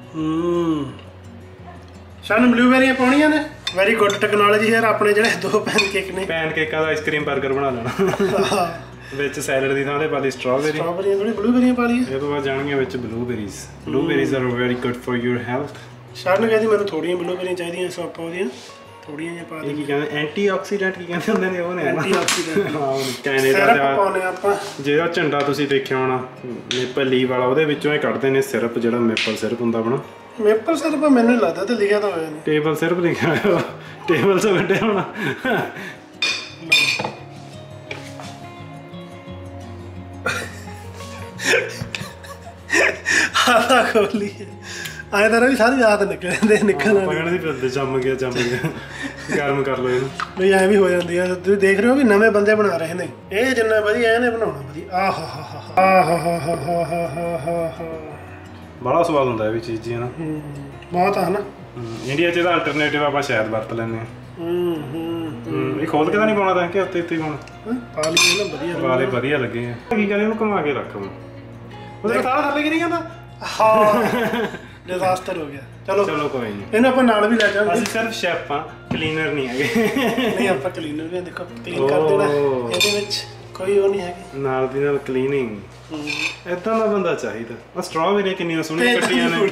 ਸਾਨੂੰ ਬਲੂਬੇਰੀਆਂ ਪਾਉਣੀਆਂ ਨੇ। ਵੈਰੀ ਗੁੱਡ ਟੈਕਨੋਲੋਜੀ ਯਾਰ। ਆਪਣੇ ਜਿਹੜੇ ਦੋ ਪੈਨਕੇਕ ਨੇ, ਪੈਨਕੇਕਾਂ ਦਾ ਆਈਸਕ੍ਰੀਮ 버ਗਰ ਬਣਾ ਲੈਣਾ। ਵਿੱਚ ਸੈਲਡ ਦੀ ਥਾਂ ਤੇ ਪਾ ਲਈ ਸਟ੍ਰਾਬੇਰੀਆਂ ਥੋੜੀ ਬਲੂਬੇਰੀਆਂ ਪਾ ਲਈਏ। ਇਹ ਤੋਂ ਬਾਅਦ ਜਾਣਗੀਆਂ ਵਿੱਚ blueberries are very good for your health. Sharan ਕਹਿੰਦੀ ਮੈਨੂੰ ਥੋੜੀਆਂ ਬਲੂਬੇਰੀਆਂ ਚਾਹੀਦੀਆਂ, ਸੋ ਆਪਾਂ ਉਹਦੀਆਂ ਥੋੜੀਆਂ ਜਿਹੀਆਂ ਪਾ ਦੇ। ਕੀ ਕਹਿੰਦੇ ਐਂਟੀਆਕਸੀਡੈਂਟ ਕੀ ਕਹਿੰਦੇ ਹੁੰਦੇ ਨੇ ਉਹ ਨੇ ਐਂਟੀਆਕਸੀਡੈਂਟ। ਹਾਂ ਕੈਨੇਡਾ ਦਾ ਪਾਉਣੇ ਆਪਾਂ। ਜਿਹੜਾ ਝੰਡਾ ਤੁਸੀਂ ਦੇਖਿਆ ਹੋਣਾ ਮੇਪਲ ਲੀਵ ਵਾਲਾ, ਉਹਦੇ ਵਿੱਚੋਂ ਇਹ ਕੱਢਦੇ ਨੇ ਸਿਰਪ, ਜਿਹੜਾ ਮੇਪਲ ਸਿਰਪ ਹੁੰਦਾ ਆਪਣਾ। ਮੇਪਲ ਸਿਰਪ ਮੈਨੂੰ ਨਹੀਂ ਲੱਗਦਾ ਤੇ ਲਿਖਿਆ ਤਾਂ ਹੋਇਆ ਨਹੀਂ। ਟੇਬਲ ਸਿਰਪ ਲਿਖਿਆ ਹੋਇਆ, ਟੇਬਲ ਤੋਂ ਕੱਢਿਆ ਹੋਣਾ। ਆਹ ਖੋਲੀ ਆਏ ਤਾਂ ਵੀ ਸਾਰੀ ਰਾਤ ਨਿਕਲਣਾ ਪਕੜ ਦੀ ਫਿਰਦੇ ਜੰਮ ਗਿਆ ਗਰਮ ਕਰ ਲਓ ਇਹਨੂੰ। ਨਹੀਂ ਐਂ ਵੀ ਹੋ ਜਾਂਦੀ ਆ। ਤੁਸੀਂ ਦੇਖ ਰਹੇ ਹੋ ਵੀ ਨਵੇਂ ਬੰਦੇ ਬਣਾ ਰਹੇ ਨੇ। ਇਹ ਜਿੰਨਾ ਵਧੀਆ ਇਹਨੇ ਬਣਾਉਣਾ ਵਧੀਆ। ਬੜਾ ਸਵਾਦ ਹੁੰਦਾ ਇਹ ਵੀ ਚੀਜ਼ ਜੀ ਨਾ। ਬਹੁਤ ਆ ਨਾ। ਇੰਡੀਆ 'ਚ ਇਹਦਾ ਅਲਟਰਨੇਟਿਵ ਆਪਾਂ ਸ਼ਾਇਦ ਵਰਤ ਲੈਂਦੇ ਹਾਂ। ਇਹ ਖੋਲ ਕੇ ਤਾਂ ਨਹੀਂ ਪਾਉਣਾ ਤਾਂ ਕਿ ਉੱਤੇ ਪਾਉਣਾ? ਪਾ ਲਈ ਨਾ ਵਧੀਆ ਵਾਲੇ ਵਧੀਆ ਲੱਗੇ ਆ। ਕੀ ਕਰੇ ਇਹਨੂੰ ਘੁਮਾ ਕੇ ਰੱਖ। ਉਹਦਾ ਸਾਰਾ ਥੱਲੇ ਕਿ ਨਹੀਂ ਜਾਂਦਾ ਹਾਂ ਡਿਜ਼ਾਸਟਰ ਹੋ ਗਿਆ। ਚਲੋ ਕੋਈ ਨਹੀਂ, ਇਹਨੂੰ ਆਪਾਂ ਨਾਲ ਵੀ ਲੈ ਜਾਵਾਂਗੇ। ਅਸੀਂ ਸਿਰਫ ਸ਼ੈਫ ਆ, ਕਲੀਨਰ ਨਹੀਂ ਹੈਗੇ। ਨਹੀਂ ਆਪਾਂ ਕਲੀਨਰ ਵੀ ਦੇਖੋ ਕਲੀਨ ਕਰ ਦੇਣਾ, ਇਹਦੇ ਵਿੱਚ ਕੋਈ ਉਹ ਨਹੀਂ ਹੈਗੀ। ਨਾਲ ਦੀ ਨਾਲ ਕਲੀਨਿੰਗ ਏਦਾਂ ਦਾ ਬੰਦਾ ਚਾਹੀਦਾ। ਆ ਸਟ੍ਰਾਬੇਰੀ ਕਿੰਨੀਆਂ ਸੋਹਣੀਆਂ ਕੱਟੀਆਂ ਨੇ,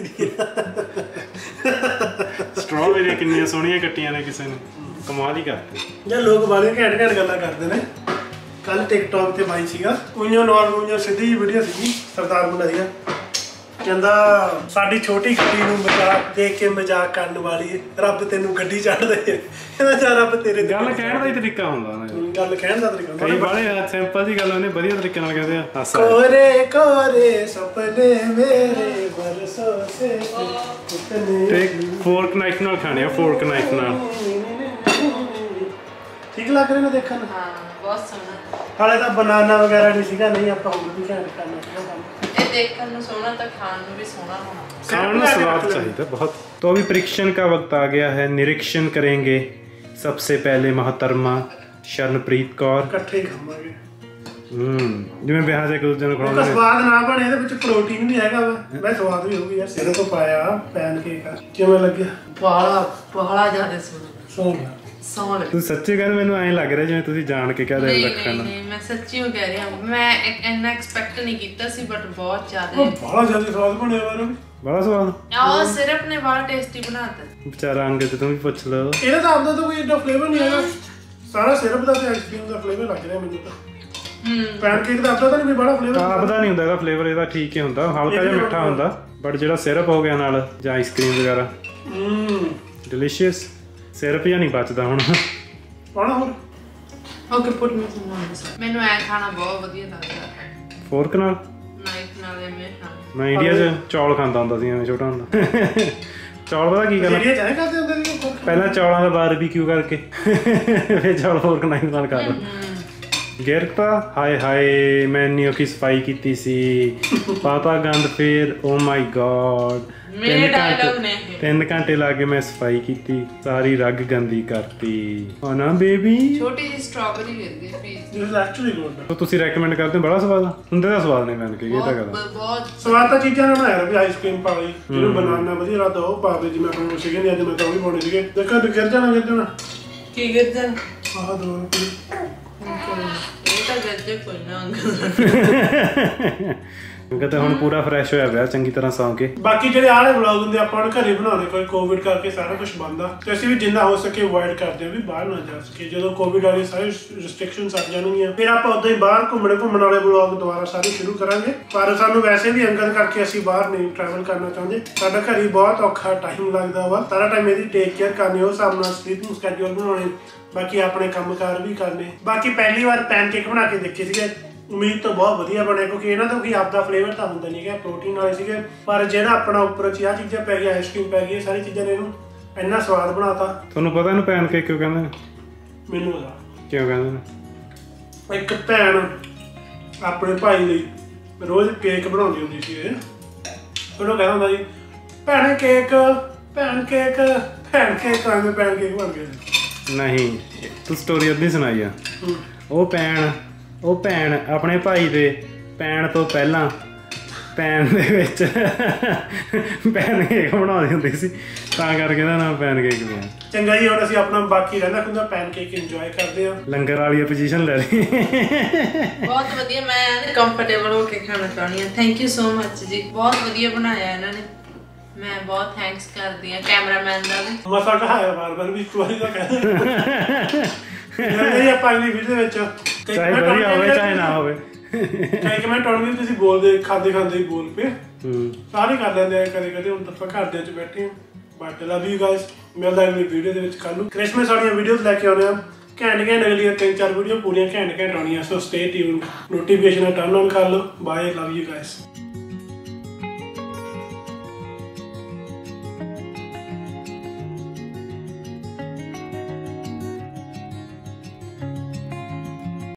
ਸਟ੍ਰਾਬੇਰੀ ਕਿੰਨੀਆਂ ਸੋਹਣੀਆਂ ਕੱਟੀਆਂ ਨੇ, ਕਿਸੇ ਨੇ ਕਮਾਲ ਹੀ ਕਰਤੀ। ਜਾਂ ਲੋਕ ਬਾਲੀਆਂ ਘੈਂਟ ਘੈਂਟ ਗੱਲਾਂ ਕਰਦੇ ਨੇ। ਕੱਲ ਟਿਕਟੌਕ ਤੇ ਬਾਈ ਸੀਗਾ, ਉਈਆਂ ਨੋਰਮਲ ਸਿੱਧੀ ਜਿਹੀ ਵੀਡੀਓ ਸੀਗੀ ਸਰਦਾਰ ਮੁੰਡਾ ਸੀਗਾ, ਕਹਿੰਦਾ ਸਾਡੀ ਛੋਟੀ ਗੱਡੀ ਨੂੰ ਮਜ਼ਾਕ ਦੇਖ ਕੇ ਮਜ਼ਾਕ ਕਰਨ ਵਾਲੀ ਰੱਬ ਤੈਨੂੰ ਗੱਡੀ ਚੜ੍ਹ ਦੇ। ਕਹਿੰਦਾ ਜਾ ਰੱਬ ਤੇਰੇ ਗੱਲ ਕਹਿਣ ਦਾ ਹੀ ਤਰੀਕਾ ਹੁੰਦਾ ਨਾ, ਗੱਲ ਕਹਿਣ ਦਾ ਤਰੀਕਾ। ਕਈ ਬਾਲੇ ਸਿੰਪਲ ਜੀ ਗੱਲ ਉਹਨੇ ਵਧੀਆ ਤਰੀਕੇ ਨਾਲ ਕਹਿੰਦੇ ਆ। ਹਾਸਾ ਕੋਰੇ ਕੋਰੇ ਸੁਪਨੇ ਮੇਰੇ ਬਰਸੋਂ ਸੇ ਤੇ ਫੋਰਕ ਨਾਈਫ ਨਾਲ ਖਾਣੇ ਆ, ਫੋਰਕ ਨਾਈਫ ਨਾਲ। ਠੀਕ ਲੱਗ ਰਿਹਾ ਨਾ ਦੇਖਣ ਨੂੰ? ਹਾਂ ਬਹੁਤ ਸੋਹਣਾ। ਹਾਲੇ ਤਾਂ ਬਨਾਨਾ ਵਗੈਰਾ ਨਹੀਂ ਸੀਗਾ, ਨਹੀਂ ਆਪਾਂ ਹੋਰ ਵੀ ਘੈਂਟ ਕਰਨਾ ਸੀਗਾ ਕੰਮ। ਇਹ ਦੇਖਣ ਨੂੰ ਸੋਹਣਾ ਤਾਂ ਖਾਣ ਨੂੰ ਵੀ ਸੋਹਣਾ ਹੋਣਾ। खाना स्वाद चाहिए बहुत। तो अभी परीक्षण का वक्त आ गया है, निरीक्षण करेंगे सबसे पहले मोहतरमा शरणप्रीत कौर। ਇਕੱਠੇ ਖਾਵਾਂਗੇ। ਜਿਵੇਂ ਵਿਆਹ ਦੇ ਕੁਝ ਦਿਨ ਖਵਾਉਂਦੇ ਨੇ। ਸਵਾਦ ਨਾ ਬਣੇ, ਇਹਦੇ ਵਿੱਚ ਪ੍ਰੋਟੀਨ ਵੀ ਹੈਗਾ ਵਾ, ਮੈਂ ਸਵਾਦ ਵੀ ਹੋਊਗੀ ਯਾਰ। ਸਿਰੇ ਤੋਂ ਪਾਇਆ ਪੈਨ ਕੇਕ ਆ, ਕਿਵੇਂ ਲੱਗਿਆ? ਬਾਲਾ ਜ਼ਿਆਦਾ ਸੋਹਣਾ ਸੋਹਣਾ। ਤੂੰ ਸੱਚੀ ਕਹਿੰਦਾ, ਮੈਨੂੰ ਐਂ ਲੱਗ ਰਿਹਾ ਜਿਵੇਂ ਤੁਸੀਂ ਜਾਣ ਕੇ ਕਹਿ ਰਹੇ ਰੱਖਣ। ਨਹੀਂ ਮੈਂ ਸੱਚੀ ਉਹ ਕਹਿ ਰਹੀ ਹਾਂ, ਮੈਂ ਇੰਨਾ ਐਕਸਪੈਕਟ ਨਹੀਂ ਕੀਤਾ ਸੀ, ਬਟ ਬਹੁਤ ਜ਼ਿਆਦਾ ਬਹੁਤ ਜ਼ਿਆਦਾ ਸਵਾਦ ਬਣਿਆ ਵਾ। ਬੜਾ ਸਵਾਦ। ਆਹ ਸਿਰਫ ਨੇ ਬੜਾ ਟੇਸਟੀ ਬਣਾਤਾ। ਵਿਚਾਰਾ ਅੰਗ ਤੇ ਤੂੰ ਵੀ ਪੁੱਛ ਲਓ। ਇਹਦਾ ਤਾਂ ਆਪਦਾ ਤਾਂ ਕੋਈ ਏਡਾ ਫਲੇਵਰ ਨਹੀਂ ਹੈਗਾ, ਸਾਰਾ ਸਿਰਪ ਦਾ ਤੇ ਆਈਸਕ੍ਰੀਮ ਦਾ ਫਲੇਵਰ ਲੱਗ ਰਿਹਾ ਮੈਨੂੰ ਤਾਂ। ਪੈਨ ਕੇਕ ਦਾ ਆਪਦਾ ਤਾਂ ਨਹੀਂ ਬੜਾ ਫਲੇਵਰ। ਆਪਦਾ ਨਹੀਂ ਹੁੰਦਾ ਇਹਦਾ ਫਲੇਵਰ, ਇਹਦਾ ਠੀਕ ਹੀ ਹੁੰਦਾ, ਹਲਕਾ ਜਿਹਾ ਮਿੱਠਾ ਹੁੰਦਾ, ਬਟ ਜਿਹੜਾ ਸਿਰਪ ਹੋ ਗਿਆ ਨਾਲ ਜਾਂ ਆਈਸਕ੍ਰੀਮ ਵਗੈਰਾ ਡਿਲੀਸ਼ੀਅਸ। ਸਿਰਪ ਜਾਂ ਨਹੀਂ ਬਚਦਾ ਹੁਣ। ਪਾਣਾ ਹੋਰ okay put me sum on this. ਮੈਨੂੰ ਐ ਖਾਣਾ ਬਹੁਤ ਵਧੀਆ ਲੱਗਦਾ, ਫੋਰਕ ਨਾਲ, ਨਾਈਫ ਨਾਲ ਐਵੇਂ ਖਾਣਾ। ਮੈਂ ਇੰਡੀਆ 'ਚ ਚੌਲ ਖਾਂਦਾ ਹੁੰਦਾ ਸੀ ਐਵੇਂ ਛੋਟਾ ਹੁੰਦਾ। ਚੌਲ ਪਤਾ ਕੀ ਕਰਨਾ, ਜਿਹੜੇ ਚਾਹੇ ਕਰਦੇ ਹੁੰਦੇ ਸੀ ਪਹਿਲਾਂ ਚੌਲਾਂ ਦਾ ਬਾਰਬੀਕਿਊ ਕਰਕੇ ਫਿਰ ਚੌਲ ਫੋਰਕ ਨਾਈਫ ਨਾਲ ਖਾ ਲਓ। ਗਿਰਤਾ ਹਾਏ ਹਾਏ, ਮੈਂ ਇੰਨੀ ਔਖੀ ਸਫਾਈ ਕੀਤੀ ਸੀ, ਪਾਤਾ ਗੰਦ ਫੇਰ। ਓ ਮਾਈ ਗॉड, ਮੇਰੇ ਡਾਇਲੌਗ ਨੇ 3 ਘੰਟੇ ਲਾ ਕੇ ਮੈਂ ਸਫਾਈ ਕੀਤੀ, ਸਾਰੀ ਰੱਗ ਗੰਦੀ ਕਰਤੀ। ਓ ਨਾ ਬੇਬੀ, ਛੋਟੀ ਜਿਹੀ ਸਟ੍ਰਾਬੇਰੀ ਗਿਰ ਗਈ ਪਲੀਜ਼। ਇਸ ਐਕਚੁਅਲੀ ਗੁੱਡ। ਤੁਸੀਂ ਰეკਮੈਂਡ ਕਰਦੇ ਹੋ? ਬੜਾ ਸਵਾਦ ਆ ਹੁੰਦੇ ਦਾ, ਸਵਾਦ ਨਹੀਂ ਪੈਨ ਕੇਕ ਇਹ ਤਾਂ ਗੱਲ। ਬਹੁਤ ਸਵਾਦ ਤਾਂ ਚੀਜ਼ਾਂ ਨਾਲ ਬਣਾਇਆ ਵੀ ਆਈਸਕ੍ਰੀਮ ਪਾ ਲਈ, ਜਿਹਨੂੰ ਬਨਾਨਾ ਵਧੀਆ ਲੱਗਦਾ ਉਹ ਪਾ ਦੇ। ਜਿਵੇਂ ਆਪਾਂ ਨੂੰ ਸੀਗੇ ਨਹੀਂ ਅੱਜ ਮੈਂ ਤਾਂ ਉਹ ਵੀ ਪਾਉਣੇ ਸੀਗੇ। ਦੇਖੋ ਗਿਰ ਜਾਣਾ ਕੀ ਗਿਰ ਜਾਣਾ। ਆਹ ਦੋ ਇਹ ਤਾਂ ਗੱਜੇ ਕੋਈ ਨਾ ਕਿਤੇ ਹੁਣ ਪੂਰਾ ਫਰੈਸ਼ ਹੋਇਆ ਪਿਆ ਚੰਗੀ ਤਰ੍ਹਾਂ ਸੌਂ ਕੇ। ਬਾਕੀ ਜਿਹੜੇ ਆਲੇ ਵਲੌਗ ਹੁੰਦੇ ਆਪਾਂ ਹੁਣ ਘਰੇ ਬਣਾਉਣੇ, ਕੋਈ ਕੋਵਿਡ ਕਰਕੇ ਸਾਰਾ ਕੁਝ ਬੰਦ ਆ, ਤੇ ਅਸੀਂ ਵੀ ਜਿੰਨਾ ਹੋ ਸਕੇ ਅਵੋਇਡ ਕਰਦੇ ਹਾਂ ਵੀ ਬਾਹਰ ਨਾ ਜਾ ਸਕੇ। ਜਦੋਂ ਕੋਵਿਡ ਵਾਲੀ ਸਾਰੇ ਰਿਸਟ੍ਰਿਕਸ਼ਨਸ ਆ ਜਾਣਗੀਆਂ ਫਿਰ ਆਪਾਂ ਉਦੋਂ ਹੀ ਬਾਹਰ ਘੁੰਮਣ ਵਾਲੇ ਵਲੌਗ ਦੁਬਾਰਾ ਸਾਰੇ ਸ਼ੁਰੂ ਕਰਾਂਗੇ। ਪਰ ਸਾਨੂੰ ਵੈਸੇ ਵੀ ਅੰਗਦ ਕਰਕੇ ਅਸੀਂ ਬਾਹਰ ਨਹੀਂ ਟਰੈਵਲ ਕਰਨਾ ਚਾਹੁੰਦੇ। ਸਾਡਾ ਘਰ ਹੀ ਬਹੁਤ ਔਖਾ ਟਾਈਮ ਲੱਗਦਾ ਵਾ, ਸਾਰਾ ਟਾਈਮ ਇਹਦੀ ਟੇਕ ਕੇਅਰ ਕਰਨੀ, ਉਸ ਹਿਸਾਬ ਨਾਲ ਸਲੀਪਿੰਗ ਸਕੈਡਿਊਲ ਬਣਾਉਣੇ, ਬਾਕੀ ਆਪਣੇ ਕੰਮਕਾਰ ਵੀ ਕਰਨੇ। ਬਾਕੀ ਪਹਿਲੀ ਵਾਰ ਪੈਨ ਕੇਕ ਬਣਾ ਕੇ ਦੇਖੇ ਸੀਗੇ, ਉਮੀਦ ਤਾਂ ਬਹੁਤ ਵਧੀਆ ਬਣਿਆ, ਕਿਉਂਕਿ ਇਹਨਾਂ ਦਾ ਕੋਈ ਆਪਦਾ ਫਲੇਵਰ ਤਾਂ ਹੁੰਦਾ ਨਹੀਂ ਹੈਗਾ, ਪ੍ਰੋਟੀਨ ਵਾਲੇ ਸੀਗੇ। ਪਰ ਜਿਹੜਾ ਆਪਣਾ ਉੱਪਰ ਚ ਆਹ ਚੀਜ਼ਾਂ ਪੈ ਗਈਆਂ, ਆਈਸਕ੍ਰੀਮ ਪੈ ਗਈ, ਸਾਰੀ ਚੀਜ਼ਾਂ ਨੇ ਇਹਨੂੰ ਇੰਨਾ ਸਵਾਦ ਬਣਾਤਾ। ਤੁਹਾਨੂੰ ਪਤਾ ਇਹਨੂੰ ਪੈਨ ਕੇਕ ਕਿਉਂ ਕਹਿੰਦੇ ਨੇ? ਮੈਨੂੰ ਪਤਾ ਕਿਉਂ ਕਹਿੰਦੇ ਨੇ? ਇੱਕ ਭੈਣ ਆਪਣੇ ਭਾਈ ਲਈ ਰੋਜ਼ ਕੇਕ ਬਣਾਉਂਦੀ ਹੁੰਦੀ ਸੀ। ਉਹਨੂੰ ਕਹਿੰਦਾ ਹੁੰਦਾ ਜੀ ਭੈਣ ਕੇਕ, ਭੈਣ ਕੇਕ, ਭੈਣ ਕੇਕ, ਆਵੇਂ ਭੈਣ ਕੇਕ ਬਣ ਗਿਆ। ਨਹੀਂ, ਤੂੰ ਸਟੋਰੀ ਅੱਧੀ ਸੁਣਾਈ ਆ। ਉਹ ਭੈਣ ਆਪਣੇ ਭਾਈ ਦੇ ਪੈਣ ਤੋਂ ਪਹਿਲਾਂ ਪੈਨ ਦੇ ਵਿੱਚ ਪੈਨ ਕੇਕ ਬਣਾਉਂਦੀ ਹੁੰਦੀ ਸੀ, ਤਾਂ ਕਰਕੇ ਇਹਦਾ ਨਾਮ ਪੈਨ ਕੇਕ ਪਿਆ। ਚੰਗਾ ਜੀ, ਹੁਣ ਅਸੀਂ ਆਪਣਾ ਬਾਕੀ ਰਹਿੰਦਾ ਹੁੰਦਾ ਪੈਨ ਕੇਕ ਇੰਜੋਏ ਕਰਦੇ ਆ। ਲੰਗਰ ਵਾਲੀ ਪੋਜੀਸ਼ਨ ਲੈ ਲਈ। ਬਹੁਤ ਵਧੀਆ, ਮੈਂ ਕੰਫਰਟੇਬਲ ਹੋ ਕੇ ਖਾਣਾ ਚਾਹੁੰਦੀ ਹਾਂ। ਥੈਂਕ ਯੂ ਸੋ ਮਚ ਜੀ, ਬਹੁਤ ਵਧੀਆ ਬਣਾਇਆ ਇਹਨਾਂ ਨੇ। ਮੈਂ ਬਹੁਤ ਥੈਂਕਸ ਕਰਦੀ ਹਾਂ ਕੈਮਰਾਮੈਨ ਦਾ ਵੀ। ਮਸਾ ਕਹਾਇਆ ਬਾਰ-ਬਾਰ ਵੀ ਇੱਕ ਵਾਰੀ ਤਾਂ ਕਹਿੰਦੇ ਨਹੀਂ ਆਪਾਂ ਅਗਲੀ ਵੀਡੀਓ ਵਿੱਚ ਚਾਹੇ ਵਧੀਆ ਹੋਵੇ ਚਾਹੇ ਨਾ ਹੋਵੇ। ਚਾਹੇ ਕਮੈਂਟ ਆਉਣਗੇ ਤੁਸੀਂ ਬੋਲਦੇ ਖਾਂਦੇ ਹੀ ਬੋਲ ਪਏ, ਸਾਰੇ ਕਰ ਲੈਂਦੇ ਆ ਕਦੇ ਕਦੇ। ਹੁਣ ਤਾਂ ਆਪਾਂ ਘਰਦਿਆਂ 'ਚ ਬੈਠੇ ਹਾਂ। ਬਟ ਲਵ ਯੂ ਗਾਇਸ, ਮਿਲਦਾ ਅਗਲੀ ਵੀਡੀਓ ਦੇ ਵਿੱਚ ਕੱਲ੍ਹ ਨੂੰ। ਕ੍ਰਿਸਮਸ ਵਾਲੀਆਂ ਵੀਡੀਓਜ਼ ਲੈ ਕੇ ਆਉਣੇ ਆ, ਘੈਂਟ ਅਗਲੀਆਂ 3-4 ਵੀਡੀਓ ਪੂਰੀਆਂ ਘੈਂਟ ਆਉਣੀਆਂ। So stay tuned, notification turn on ਕਰ ਲਓ। Bye, love you guys.